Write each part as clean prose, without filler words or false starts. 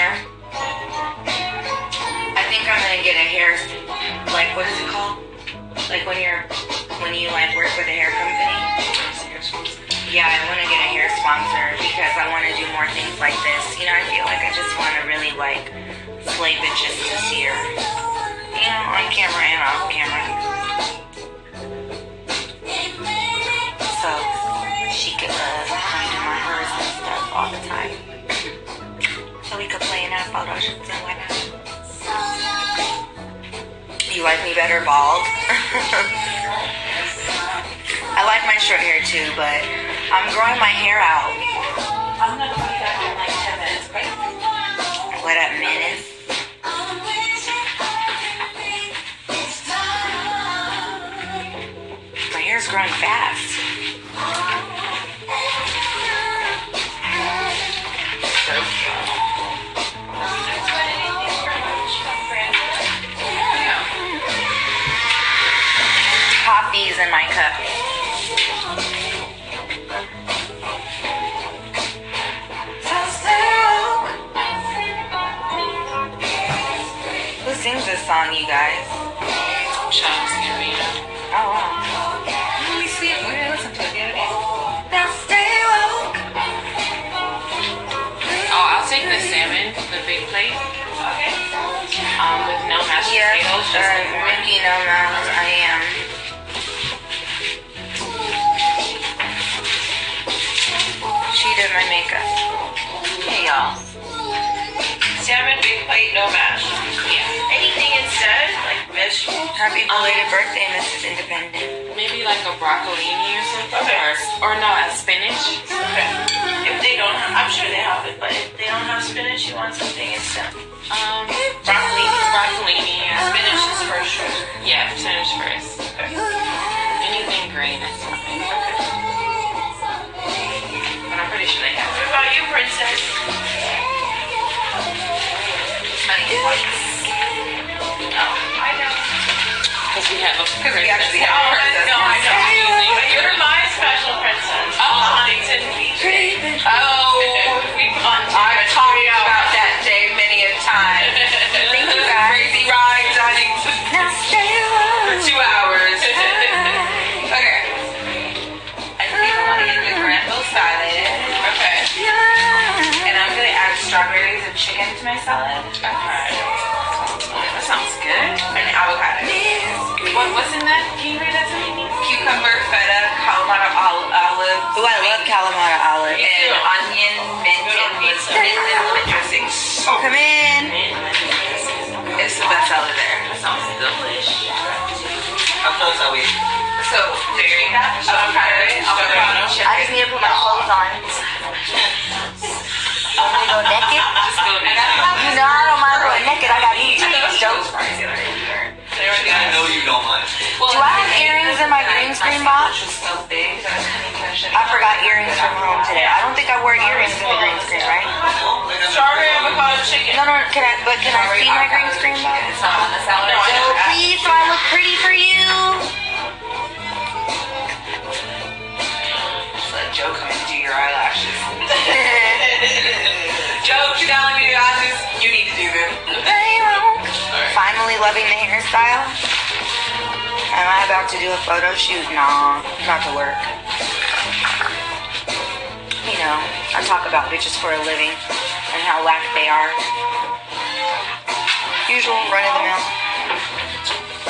hair. I think I'm gonna get a hair, like, what is it called? Like when you like work with a hair company. Yeah, I want to get a hair sponsor because I want to do more things like this. You know, I feel like I just want to really like slay bitches to see her. You know, on camera and off camera. So she could come do my hers and stuff all the time. So we could play in our photo shoots and whatnot. You like me better bald? I like my short hair too, but I'm growing my hair out. I'm gonna come back in like 10 minutes, right? What up, Moniece? My hair's growing fast. Coffee's in my cup. Who sings this song, you guys? Oh, wow. Let me see it. We're gonna listen to it the other day. Now stay woke. Oh, I'll take the salmon, the big plate. Okay. With no mashed potatoes. Ricky, no mash. I am. She did my makeup. Hey, y'all. Salmon, big plate, no mash. Yeah. Anything instead, like fish. Happy belated birthday, Mrs. Independent. Maybe like a broccolini or something. Okay. Or no, a spinach. Okay. If they don't have, I'm sure they have it, but if they don't have spinach, you want something instant. Broccolini. Spinach is first choice. Yeah, spinach first. Okay. Anything green is fine. Okay. But I'm pretty sure they have What it. about you, princess? Honey, Oh, I know. Because we have a because we actually have Oh, a princess. no, I know. Using- But you're my special princess. Oh. Huntington Beach. Oh, We've gone to I've talked about that day many a time. Thank you guys. crazy rides, Huntington. Now stay For woke. 2 hours. Okay. I think I'm gonna get the granville salad. Okay. And I'm gonna add strawberries and chicken to my salad. Okay. That sounds good. And avocado. What's in that? Can you read that to me? Cucumber, feta, Kalamata olive. Ooh, I love Kalamata olive. Me And too. onion, mint, and lemon dressing. Come in. It's the best salad there. That sounds delish. How close are we? So, there you go. Avocado. I just need to put my clothes on. I'm gonna go naked. Just go next. You know I don't mind going naked. I got these jokes. I know you don't mind. Do I have earrings in my green screen box? I forgot earrings from home today. I don't think I wore earrings in the green screen, right? Strawberry avocado chicken. No, can I see my green screen box? It's not on the salad. No, I So know. please, so I look pretty for you. Just let Joe come and do your eyelashes. Joe, you telling me your eyes? You need to do them. Finally loving the hairstyle. Am I about to do a photo shoot? Nah, not to work. You know, I talk about bitches for a living and how whack they are. Usual, run of the mill.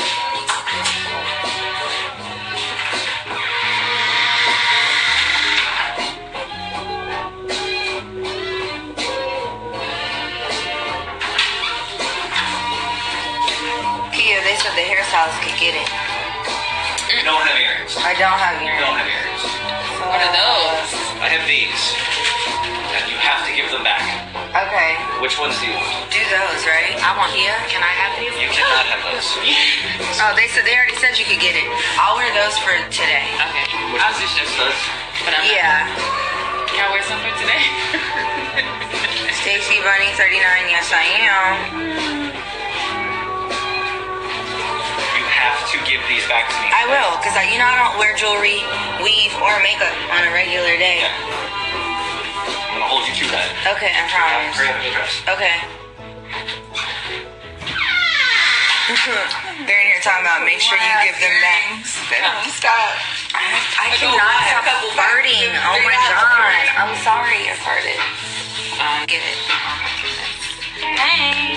Kia, they said the hairstylists could get it. You don't have earrings. I don't have You earrings. don't have earrings. What are those? I have these. And you have to give them back. Okay, Which ones do you want? do those, right? I want Kia. Can I have these? You cannot have those. Oh, they already said you could get it. I'll wear those for today. Okay. Which I was ones? just Those? but I'm Yeah. Can I wear some for today? Stacy Bunny 39, yes I am. You have to give these back to me. I will, because I don't wear jewelry, weave, or makeup on a regular day. Yeah. I'm gonna hold you to that. Okay, I promise. Hurry up and dress. Okay. They're in here talking about make sure you give them back. Stop. I cannot stop farting. Oh my god. I'm sorry I farted. Get it. Hey.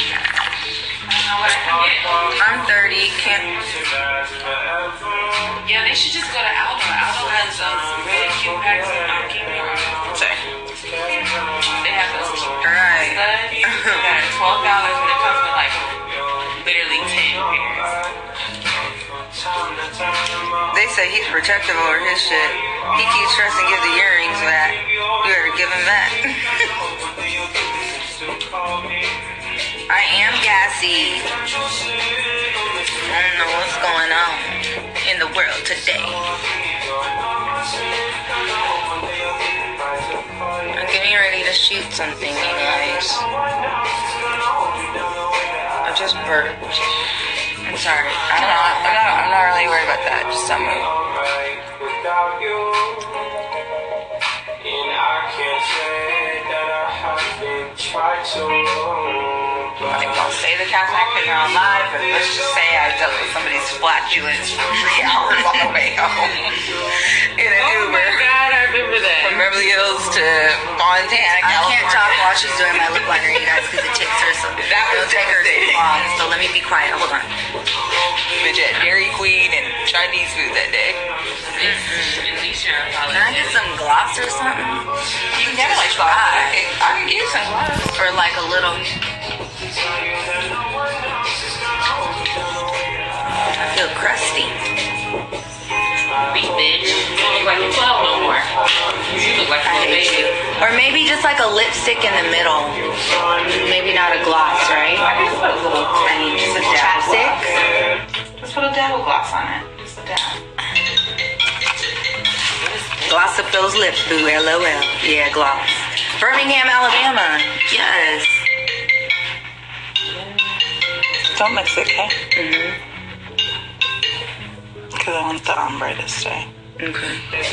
I'm 30. Can't. Yeah, they should just go to Aldo. Aldo has some really cute packs of chemo. Sorry. They have those studs Right. that are $12 and it comes with like literally 10 pairs. They say he's protective over his shit. He keeps stressing to give the earrings back. You better give him back. I am gassy. I don't know what's going on in the world today. I'm getting ready to shoot something, you guys. I just burped. I'm sorry. I'm not really worried about that. Just don't move. I won't say the cast I couldn't on live, but let's just say I dealt with somebody's flatulence for 3 hours on the way home in an Oh Uber my god, I remember that. from Beverly Hills to Montana, California. I can't talk while she's doing my lip liner, you guys, because it takes her so. That was it'll take her devastating. too long. So let me be quiet. Hold on. Bitch had Dairy Queen and Chinese food that day. At least you're Can I get some gloss or something? You can get like gloss. I can get you some gloss. Or like a little. I feel crusty. Beat bitch. You don't look like a 12 no more. You look like a I little hate baby. you. Or maybe just like a lipstick in the middle. Maybe not a gloss, right? I just put a little tiny, just a dab of Chapstick? gloss. Just put a dab of gloss on it. Just a dab. Gloss up those lips, boo. LOL. Yeah, gloss. Birmingham, Alabama. Yes. Don't mix it, okay? Mm-hmm. Because I want the ombre to stay. Okay.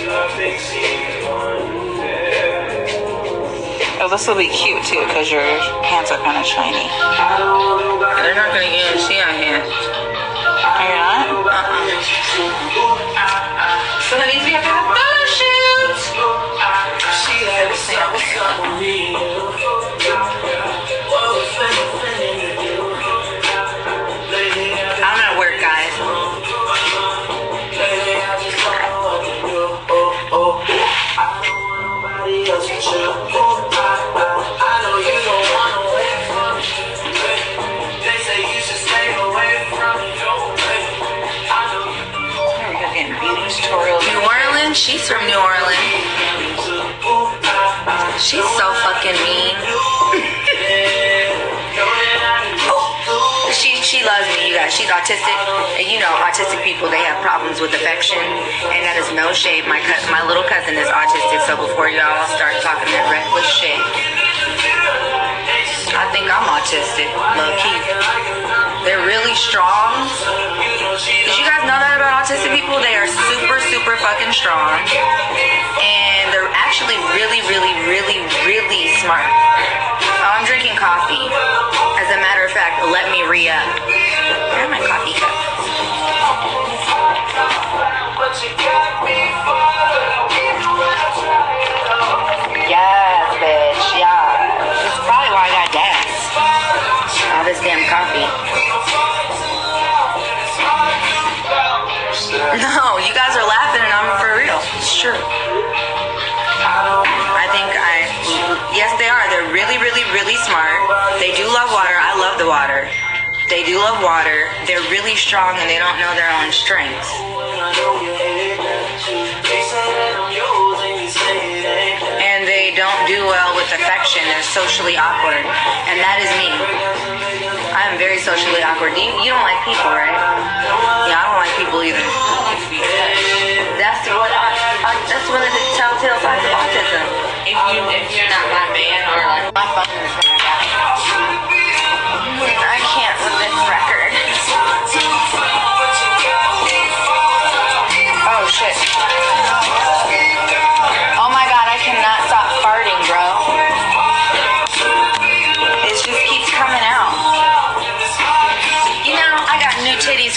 Oh, this will be cute too because your hands are kind of shiny. They're not gonna get see our hands. Are you not? So that means we have to have a photo shoot. I'm at work, guys. New Orleans? She's from New Orleans. She's so fucking mean. She loves me, you guys. She's autistic, and you know, autistic people, they have problems with affection, and that is no shade. My little cousin is autistic, so before y'all start talking that reckless shit, I think I'm autistic, low key. They're really strong. Did you guys know that about autistic people? They are super, super fucking strong, and they're actually really, really, really, really smart. Oh, I'm drinking coffee. As a matter of fact, let me re-up. Where's my coffee cup? Yes, bitch. Yeah. That's probably why I got gas. All this damn coffee. No, you guys are laughing and I'm for real. It's true. Yes, they are. They're really, really, really smart. They do love water. I love the water. They do love water. They're really strong and they don't know their own strengths. And they don't do well with affection. They're socially awkward. And that is me. I am very socially awkward. You don't like people, right? Yeah, I don't like people either. That's one of the telltale signs of autism. If you're not my man or like My phone is gonna die. I can't with this record. Oh shit. Oh my god, I cannot stop farting, bro.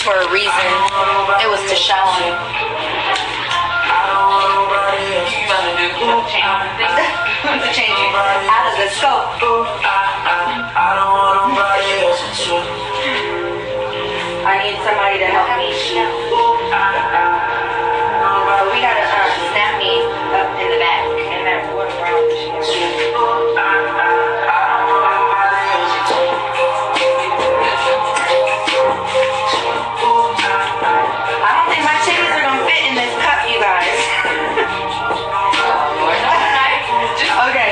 for a reason. It was to show him. To change it out of the scope. I need somebody to help me. But we gotta snap me up in the back. And that one round. I don't think my titties are gonna fit in this cup, you guys. Okay.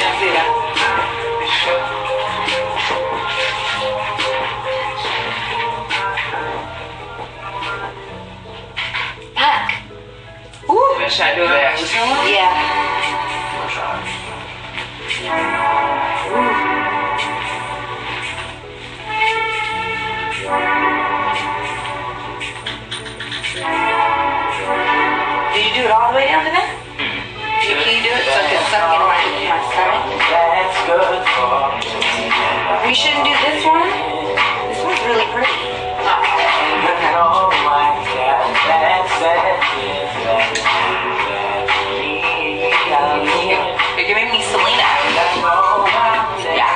Pack. Ooh. Should I do that? Yeah. Did you do it all the way down to that? Can you do it so it can suck in my stomach? We shouldn't do this one. This one's really pretty. You're giving me Selena. Yeah.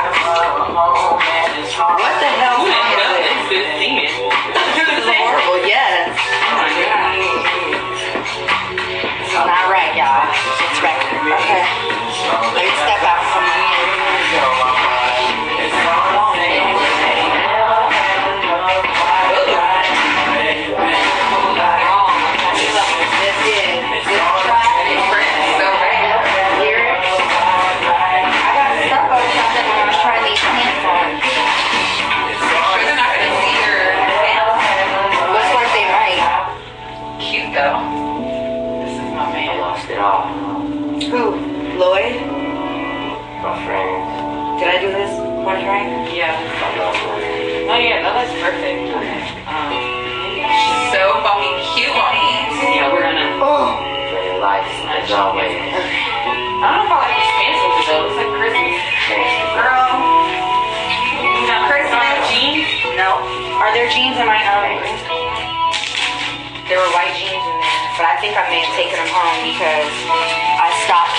What the hell is this? This is horrible, yes. This is not right, y'all. It's record. Okay. Let me step out from here. Who? Lloyd? My friend. Did I do this one right? Yeah. Oh yeah, no, that's perfect. She's so fucking cute, Moniece. Yeah, we're gonna. Oh. Play life as always. I don't know if I like these pants with it though. It's like Christmas. Girl. You got Christmas jeans? No. Are there jeans in my There were white jeans in there, but I think I may have taken them home because I stopped.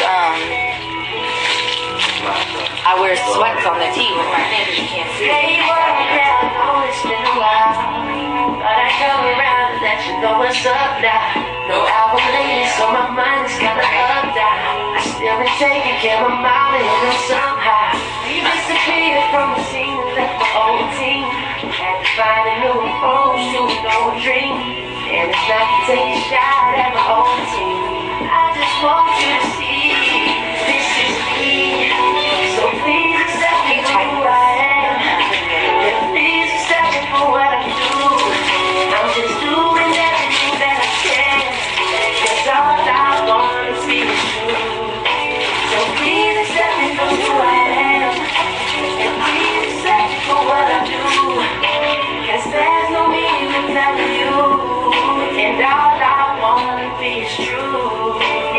I wear sweats on the tee with my fingers. You can't see. Hey, well, it's been a while, but I come around and let you know what's up now. No album lately, so my mind is kinda up down. I still been taking care of my mom and him somehow. We disappeared from the scene and left my old team. Had to find a new approach to an old dream. And it's not to take a shot at my own team. I just want you to see this is me. So please accept me for who I am. And please accept me for what I do. I'm just doing everything that I can. 'Cause all I want is be with you. So please accept me for who I am. And please accept me for what I do. 'Cause there's no me without you. And all I wanna be is true.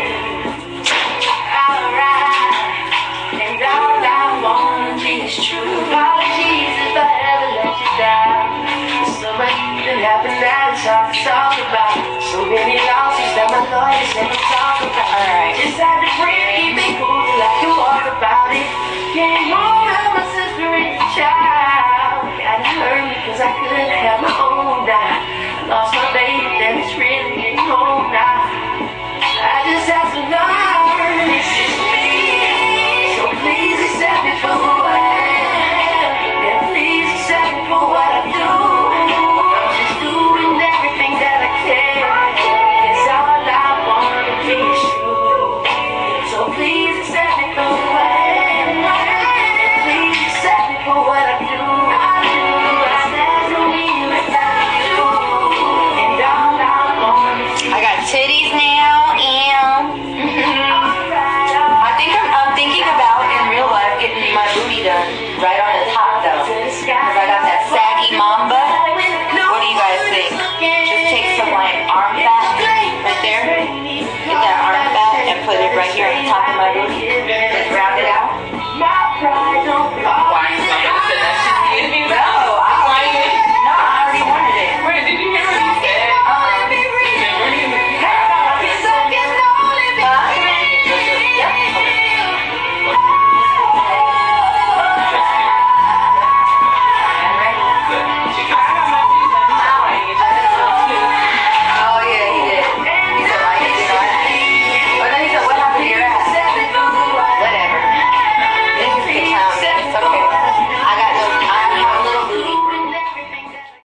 Alright. And all I wanna be is true. Apologies if I ever let you down. There's so much that happened that it's hard to talk about. So many losses that my lawyers never talk about. Alright. Just had to breathe, keep it cool till I can walk about it. Game on.